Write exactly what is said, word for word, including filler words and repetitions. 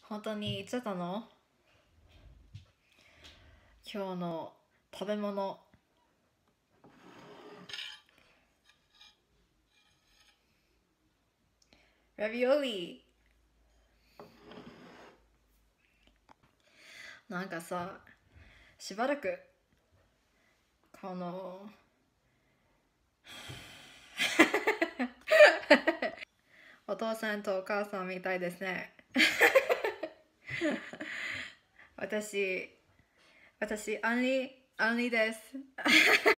本当に言っちゃったの？今日の食べ物。ラビオリ。なんかさ、しばらくこのお父さんとお母さんみたいですね。私、私、アンリ、アンリです。